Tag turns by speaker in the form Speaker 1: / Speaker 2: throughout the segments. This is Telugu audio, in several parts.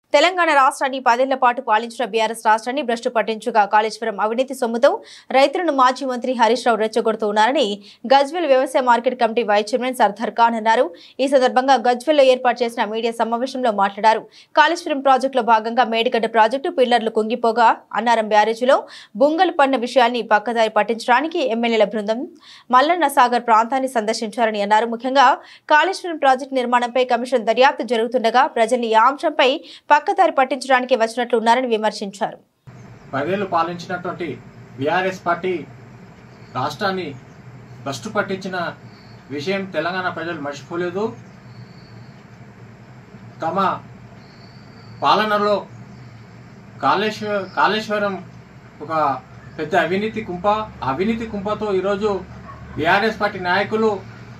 Speaker 1: తెలంగాణ రాష్ట్రాన్ని 10 ఏళ్ల పాటు పాలించిన బీఆర్ఎస్ రాష్ట్రాన్ని భ్రష్టు పట్టించుగా కాళేశ్వరం అవినీతి సొమ్ముతో రైతులను మాజీ మంత్రి హరీష్ రావు రెచ్చగొడుతున్నారని గజ్వేల్ వ్యవసాయ market committee vice chairman Sardar Khan అన్నారు. ఈ సందర్భంగా గజ్వేల్లో ఏర్పాటు చేసిన మీడియా సమావేశంలో మాట్లాడారు. కాళేశ్వరం ప్రాజెక్టులో భాగంగా మేడిగడ్డ ప్రాజెక్టు పిల్లర్లు కుంగిపోగా అన్నారం బ్యారేజీలో బుంగలు పడిన విషయాన్ని పక్కదారి పట్టించడానికి ఎమ్మెల్యేల బృందం మల్లన్న సాగర్ ప్రాంతాన్ని సందర్శించారని అన్నారు. ముఖ్యంగా కాళేశ్వరం ప్రాజెక్టు నిర్మాణంపై కమిషన్ దర్యాప్తు జరుగుతుండగా ప్రజల్ని ఈ అంశంపై పక్కదారి పట్టించడానికి వచ్చినట్లు ఉన్నారని విమర్శించారు.
Speaker 2: 10 ఏళ్లు పాలించినటువంటి బీఆర్ఎస్ పార్టీ రాష్ట్రాన్ని భ్రష్టు పట్టించిన విషయం తెలంగాణ ప్రజలు మర్చిపోలేదు. తమ పాలనలో కాళేశ్వరం ఒక పెద్ద అవినీతి కుంపతో ఈరోజు బీఆర్ఎస్ పార్టీ నాయకులు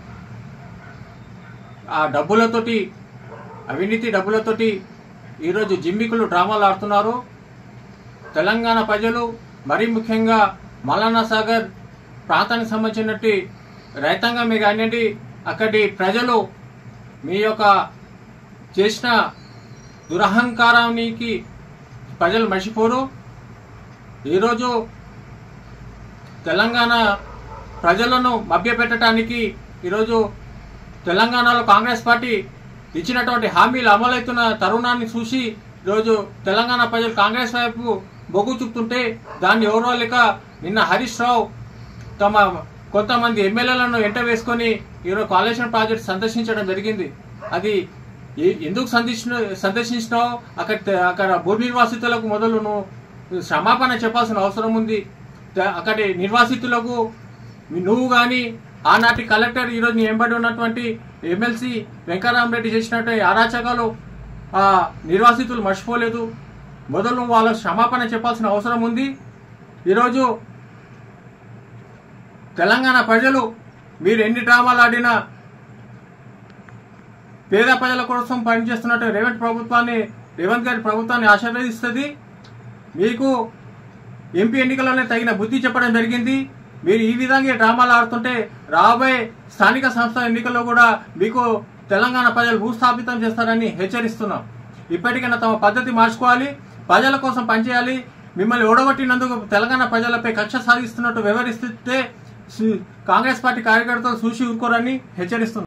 Speaker 2: ఆ అవినీతి డబ్బులతోటి ఈరోజు జిమ్మికులు డ్రామాలు ఆడుతున్నారు. తెలంగాణ ప్రజలు మరీ ముఖ్యంగా మల్లన్న సాగర్ ప్రాంతానికి సంబంధించినట్టు రైతాంగమే కానివ్వండి, అక్కడి ప్రజలు మీ యొక్క చేసిన దురహంకారానికి ప్రజలు మర్చిపోరు. ఈరోజు తెలంగాణ ప్రజలను మభ్యపెట్టడానికి ఈరోజు తెలంగాణలో కాంగ్రెస్ పార్టీ ఇచ్చినటువంటి హామీలు అమలవుతున్న తరుణాన్ని చూసి ఈరోజు తెలంగాణ ప్రజలు కాంగ్రెస్ వైపు మొగ్గు చూపుతుంటే దాన్ని ఓర్వలేక నిన్న హరీష్ రావు తమ కొంతమంది ఎమ్మెల్యేలను ఎంట వేసుకొని ఈరోజు కాళేశ్వరం ప్రాజెక్టు సందర్శించడం జరిగింది. అది ఎందుకు సందర్శించినావు? అక్కడ భూ నిర్వాసితులకు మొదలు నువ్వు క్షమాపణ చెప్పాల్సిన అవసరం ఉంది. అక్కడి నిర్వాసితులకు నువ్వు కానీ ఆనాటి కలెక్టర్ ఈరోజు నీ వెంబడి ఉన్నటువంటి ఎమ్మెల్సీ వెంకటరామరెడ్డి చేసినటువంటి అరాచకాలు ఆ నిర్వాసితులు మర్చిపోలేదు. మొదలు వాళ్ళ క్షమాపణ చెప్పాల్సిన అవసరం ఉంది. ఈరోజు తెలంగాణ ప్రజలు మీరు ఎన్ని డ్రామాలు ఆడినా పేద ప్రజల కోసం పనిచేస్తున్నట్టు రేవంత్ గారి ప్రభుత్వాన్ని ఆశీర్వదిస్తుంది. మీకు ఎంపీ ఎన్నికల్లోనే తగిన బుద్ధి చెప్పడం జరిగింది. మీరు ఈ విధంగా డ్రామాలు ఆడుతుంటే రాబోయే స్థానిక సంస్థల ఎన్నికల్లో కూడా మీకు తెలంగాణ ప్రజలు భూస్థాపితం చేస్తారని హెచ్చరిస్తున్నాం. ఇప్పటికైనా తమ పద్ధతి మార్చుకోవాలి, ప్రజల కోసం పనిచేయాలి. మిమ్మల్ని ఓడగొట్టినందుకు తెలంగాణ ప్రజలపై కక్ష సాధిస్తున్నట్టు వ్యవహరిస్తే కాంగ్రెస్ పార్టీ కార్యకర్తలు చూసి ఊరుకోరని హెచ్చరిస్తున్నాం.